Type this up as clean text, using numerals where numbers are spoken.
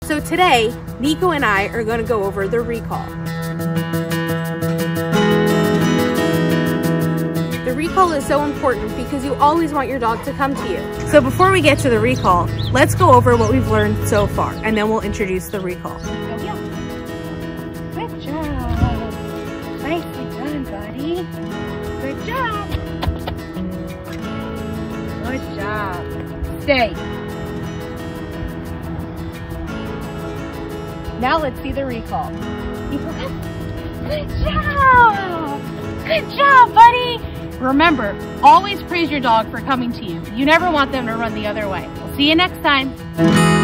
So today, Nico and I are going to go over the recall. The recall is so important because you always want your dog to come to you. So before we get to the recall, let's go over what we've learned so far, and then we'll introduce the recall. Good job. Nicely done, buddy. Good job. Good job. Stay. Now let's see the recall. Good job! Good job, buddy! Remember, always praise your dog for coming to you. You never want them to run the other way. We'll see you next time.